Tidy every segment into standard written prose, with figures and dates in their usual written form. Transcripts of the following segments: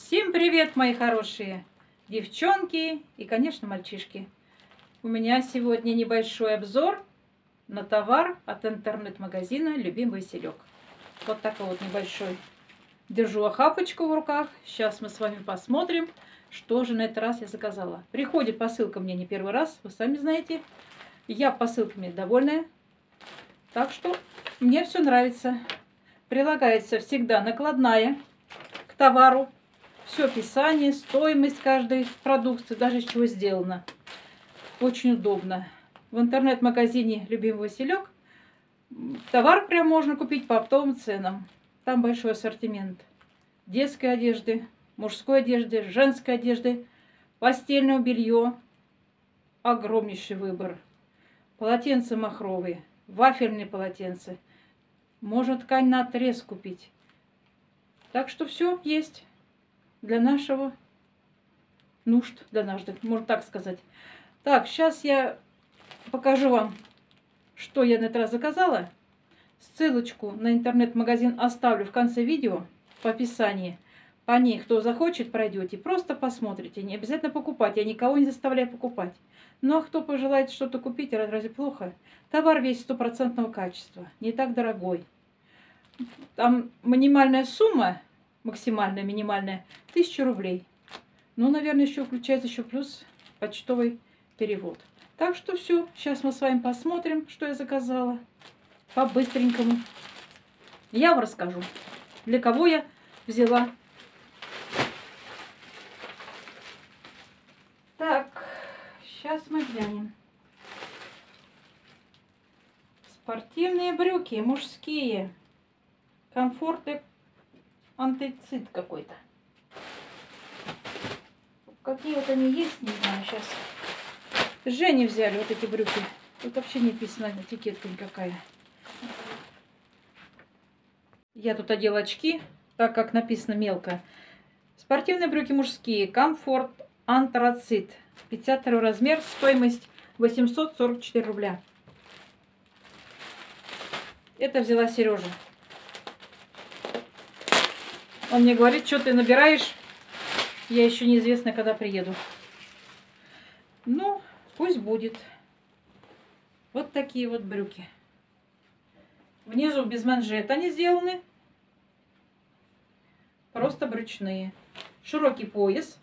Всем привет, мои хорошие девчонки и, конечно, мальчишки. У меня сегодня небольшой обзор на товар от интернет-магазина «Любимый Василек». Вот такой вот небольшой. Держу охапочку в руках. Сейчас мы с вами посмотрим, что же на этот раз я заказала. Приходит посылка мне не первый раз, вы сами знаете. Я посылками довольная. Так что мне все нравится. Прилагается всегда накладная к товару. Все описание, стоимость каждой продукции, даже из чего сделано. Очень удобно. В интернет-магазине «Любимый Василек» товар прям можно купить по оптовым ценам. Там большой ассортимент детской одежды, мужской одежды, женской одежды, постельного белья. Огромнейший выбор. Полотенца махровые, вафельные полотенца. Можно ткань на отрез купить. Так что все есть для нашего нужд, для наших, можно так сказать. Так, сейчас я покажу вам, что я на этот раз заказала. Ссылочку на интернет-магазин оставлю в конце видео в описании. По ней, кто захочет, пройдете, просто посмотрите. Не обязательно покупать, я никого не заставляю покупать. Но кто пожелает что-то купить, разве плохо? Товар весь стопроцентного качества, не так дорогой. Там минимальная сумма, максимальная, минимальная, 1000 рублей. Ну, наверное, еще включается еще плюс почтовый перевод. Так что все, сейчас мы с вами посмотрим, что я заказала. По-быстренькому. Я вам расскажу, для кого я взяла. Так, сейчас мы глянем. Спортивные брюки мужские. Комфорт антицид какой-то. Какие вот они есть, не знаю, сейчас. Жене взяли вот эти брюки. Тут вообще не написано этикетка никакая. Я тут одела очки, так как написано мелко. Спортивные брюки мужские. Комфорт антрацит. 52 размер. Стоимость 844 рубля. Это взяла Сережа. Он мне говорит, что ты набираешь, я еще неизвестно, когда приеду. Ну, пусть будет. Вот такие вот брюки. Внизу без манжет они сделаны. Просто брючные. Широкий пояс.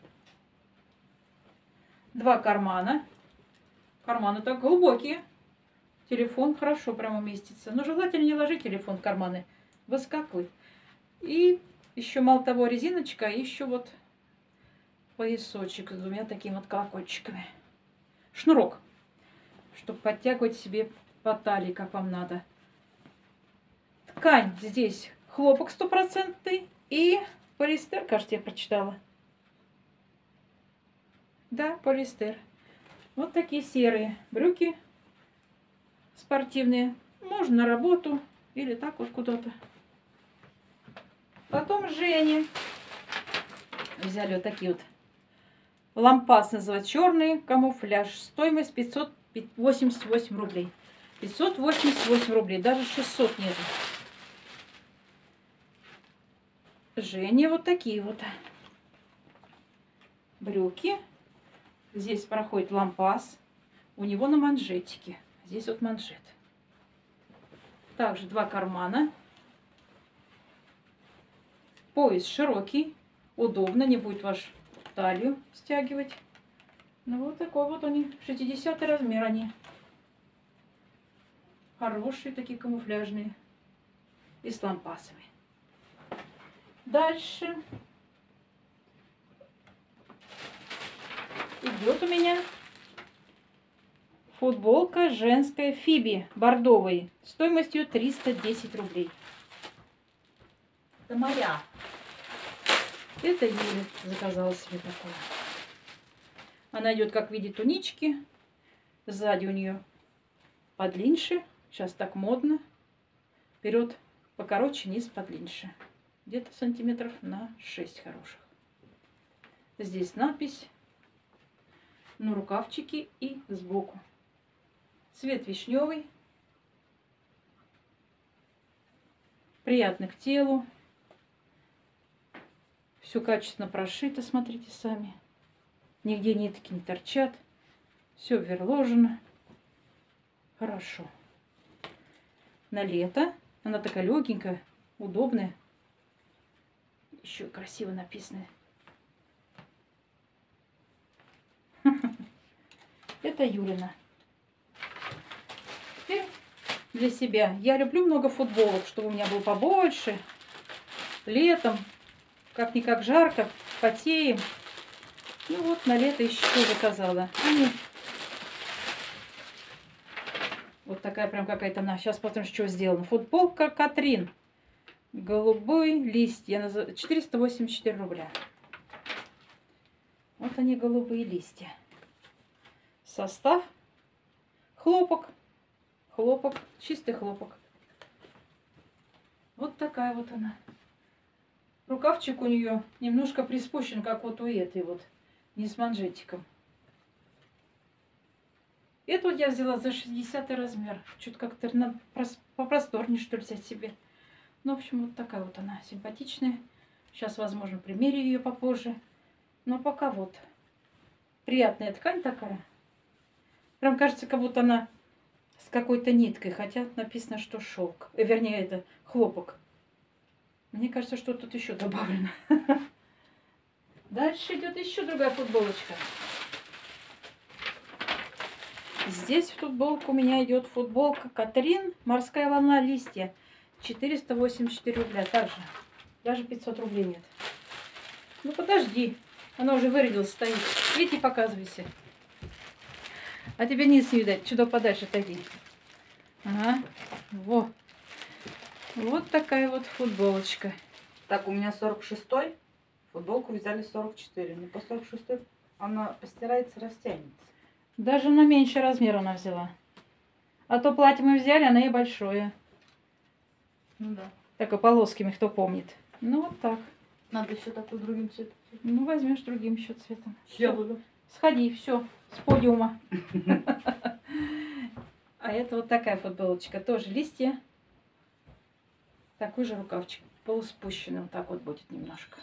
2 кармана. Карманы так глубокие. Телефон хорошо прямо уместится. Но желательно не ложить телефон в карманы. Выскакивает. И еще мало того резиночка, и еще вот поясочек с 2 такими вот колокольчиками. Шнурок, чтобы подтягивать себе по талии, как вам надо. Ткань здесь хлопок 100% и полиэстер, кажется, я прочитала. Да, полиэстер. Вот такие серые брюки спортивные. Можно на работу или так вот куда-то. Потом Жене взяли вот такие вот. Лампас называют, черный камуфляж. Стоимость 588 рублей. 588 рублей. Даже 600 нету. Жене вот такие вот брюки. Здесь проходит лампас. У него на манжетике. Здесь вот манжет. Также 2 кармана. Пояс широкий, удобно, не будет ваш талию стягивать. Ну вот такой вот они, 60 размер они. Хорошие такие камуфляжные и с лампасами. Дальше идет у меня футболка женская Фиби бордовой. Стоимостью 310 рублей. Это моя. Это Юля заказала себе такое. Она идет как в виде тунички. Сзади у нее подлиннее. Сейчас так модно. Вперед покороче, низ подлиннее. Где-то сантиметров на 6 хороших. Здесь надпись. На рукавчике и сбоку. Цвет вишневый. Приятный к телу. Все качественно прошито, смотрите сами. Нигде нитки не торчат. Все верложено. Хорошо. На лето. Она такая легенькая, удобная. Еще красиво написано. Это Юлина. Теперь для себя. Я люблю много футболок, чтобы у меня было побольше. Летом, как-никак жарко, потеем. Ну вот, на лето еще заказала. Вот такая прям какая-то она. Сейчас посмотрим, что сделано. Футболка Катрин. Голубой листья. 484 рубля. Вот они, голубые листья. Состав. Хлопок. Хлопок. Чистый хлопок. Вот такая вот она. Рукавчик у нее немножко приспущен, как вот у этой вот. Не с манжетиком. Эту вот я взяла за 60 размер. Что-то как-то попросторнее, что ли, взять себе. Ну, в общем, вот такая вот она. Симпатичная. Сейчас, возможно, примерю ее попозже. Но пока вот. Приятная ткань такая. Прям кажется, как будто она с какой-то ниткой. Хотя написано, что шелк. Вернее, это хлопок. Мне кажется, что тут еще добавлено. Дальше идет еще другая футболочка. Здесь в футболку у меня идет футболка Катрин. Морская волна, листья. 484 рубля. Также. Даже 500 рублей нет. Ну подожди. Она уже вырядилась, стоит. Иди, показывайся. А тебе низ не видать. Чудо подальше отойди. Ага. Во. Вот такая вот футболочка. Так, у меня 46-й. Футболку взяли 44. Но по 46-й она постирается, растянется. Даже на меньший размер она взяла. А то платье мы взяли, она и большое. Ну да. Так и полосками, кто помнит. Ну вот так. Надо еще такой другим цветом. Ну возьмешь другим еще цветом. Я буду. Сходи, все, с подиума. А это вот такая футболочка. Тоже листья. Такой же рукавчик. Полуспущенный. Вот так вот будет немножко.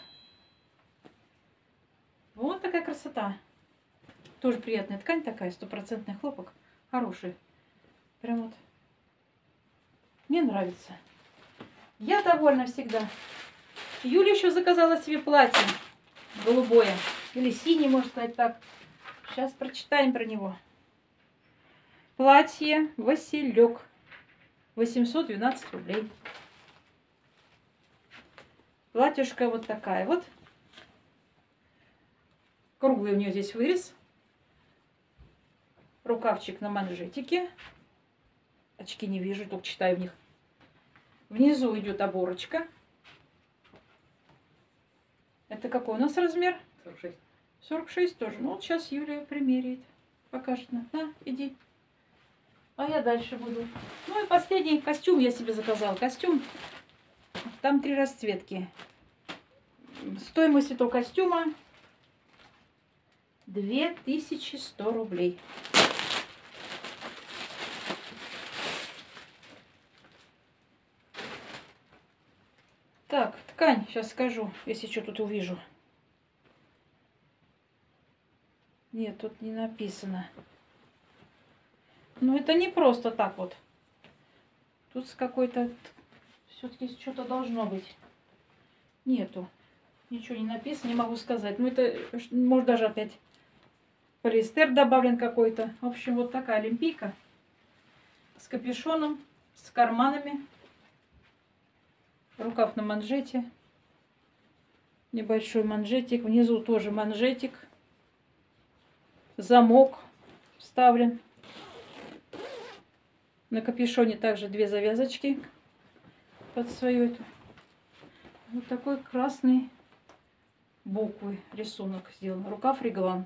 Вот такая красота. Тоже приятная ткань такая. 100% хлопок. Хороший. Прям вот. Мне нравится. Я довольна всегда. Юля еще заказала себе платье. Голубое. Или синее, можно сказать так. Сейчас прочитаем про него. Платье Василек. 812 рублей. Платьюшка вот такая вот. Круглый у нее здесь вырез. Рукавчик на манжетике. Очки не вижу, только читаю в них. Внизу идет оборочка. Это какой у нас размер? 46. 46 тоже. Ну вот сейчас Юлия примеряет. Покажет нам. На, иди. А я дальше буду. Ну и последний костюм я себе заказала. Костюм. Там 3 расцветки. Стоимость этого костюма 2100 рублей. Так, ткань, сейчас скажу, если что тут увижу. Нет, тут не написано. Но это не просто так вот. Тут с какой-то... Все-таки что-то должно быть. Нету. Ничего не написано, не могу сказать. Ну это, может, даже опять полиэстер добавлен какой-то. В общем, вот такая олимпийка. С капюшоном, с карманами. Рукав на манжете. Небольшой манжетик. Внизу тоже манжетик. Замок вставлен. На капюшоне также 2 завязочки под свою эту. Вот такой красный буквы рисунок сделан. Рукав реглан.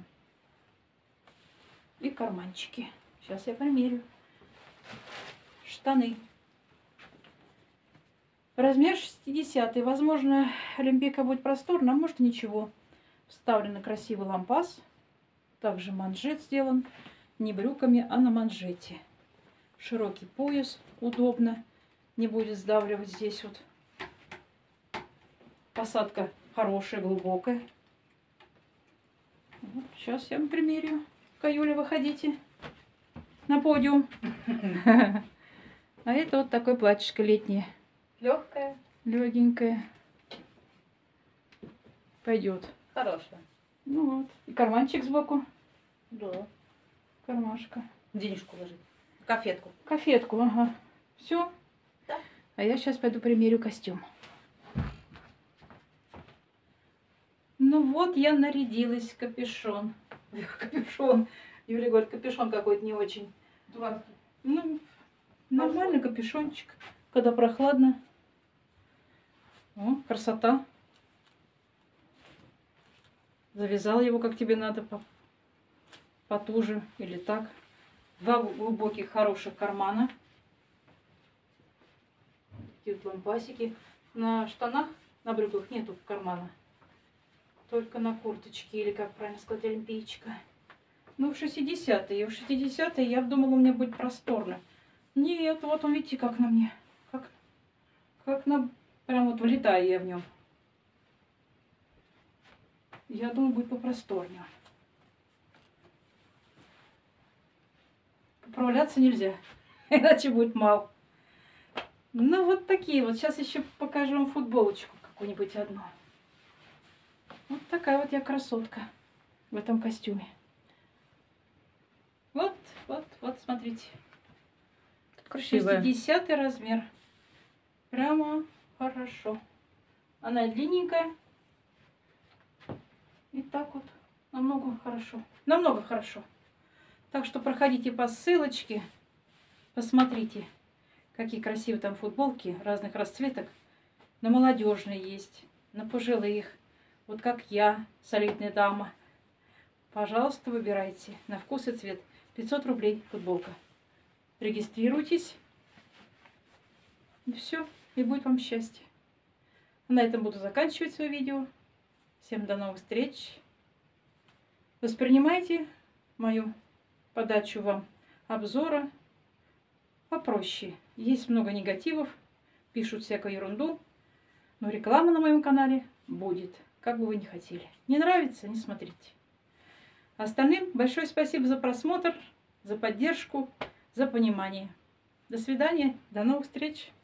И карманчики. Сейчас я примерю. Штаны. Размер 60. Возможно, олимпийка будет просторно, а может ничего. Вставлен красивый лампас. Также манжет сделан. Не брюками, а на манжете. Широкий пояс. Удобно. Не будет сдавливать здесь вот. Посадка хорошее, глубокое. Вот, сейчас я вам примерю. Каюля, выходите на подиум. А это вот такое платьишко летнее. Легкая. Легенькое. Пойдет. Хорошая. Ну вот. И карманчик сбоку. Да. Кармашка. Денежку ложить. Конфетку. Конфетку, ага. Все. Да. А я сейчас пойду примерю костюм. Ну вот я нарядилась. Капюшон. Капюшон. Юля говорит, капюшон какой-то не очень. Дурацкий. Ну, нормальный капюшончик. Когда прохладно. О, красота. Завязал его, как тебе надо, потуже или так. Два глубоких, хороших кармана. Такие вот лампасики. На штанах, на брюках нету кармана. Только на курточке, или, как правильно сказать, олимпийчика. Ну, в 60-е. В 60-е я думала, у меня будет просторно. Нет, вот он, видите, как на мне. Как на... Прям вот вылетаю я в нем. Я думаю, будет попросторнее. Поправляться нельзя, иначе будет мало. Ну, вот такие вот. Сейчас еще покажу вам футболочку какую-нибудь одну. Вот такая вот я красотка в этом костюме. Вот, смотрите. Красивая. 60-й размер. Прямо хорошо. Она длинненькая. И так вот. Намного хорошо. Намного хорошо. Так что проходите по ссылочке. Посмотрите, какие красивые там футболки разных расцветок. На молодежные есть, на пожилых. Вот как я, солидная дама. Пожалуйста, выбирайте. На вкус и цвет. 500 рублей футболка. Регистрируйтесь. И все. И будет вам счастье. На этом буду заканчивать свое видео. Всем до новых встреч. Воспринимайте мою подачу вам обзора попроще. Есть много негативов, пишут всякую ерунду, но реклама на моем канале будет, как бы вы ни хотели. Не нравится — не смотрите. Остальным большое спасибо за просмотр, за поддержку, за понимание. До свидания, до новых встреч.